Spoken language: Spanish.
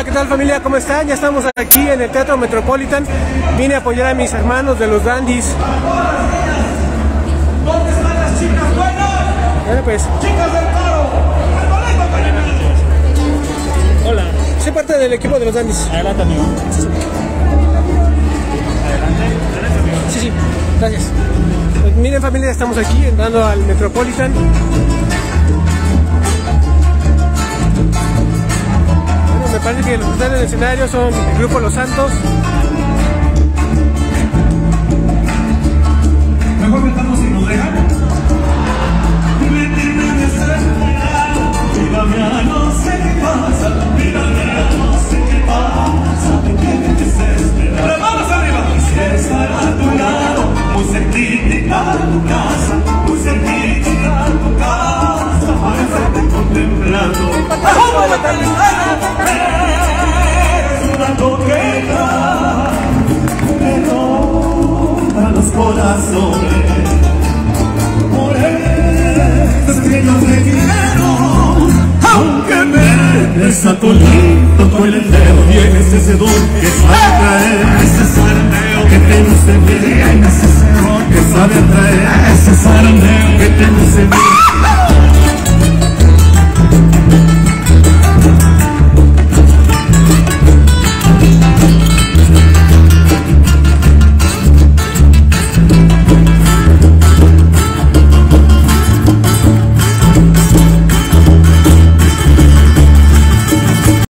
Hola, ¿qué tal familia? ¿Cómo están? Ya estamos aquí en el Teatro Metropolitan. Vine a apoyar a mis hermanos de los Dandies. ¿Dónde están las chicas buenas? Bueno, pues. Chicas del coro. Hola. Soy parte del equipo de los Dandies. Adelante, amigo. Adelante, amigo. Sí, sí. Gracias. Pues miren familia, estamos aquí entrando al Metropolitan. Me parece que los que están en el escenario son el grupo Los Santos. Mejor cantamos si nos dejan. Mírame, no sé qué pasa. Mírame, no sé qué pasa. Me tiene desesperado. ¡Las manos arriba! Quisiera estar a tu lado, muy cerquita a tu casa, muy cerquita a tu casa, para estarte contemplando. Es una coqueta que ronda los corazones. Por eso es que yo te quiero, aunque me besa tu lindo con el dedo. Tienes ese don que sabe atraer, ese zarandeo que te luce bien, ese cerro que sabe atraer, ese zarandeo que te luce bien.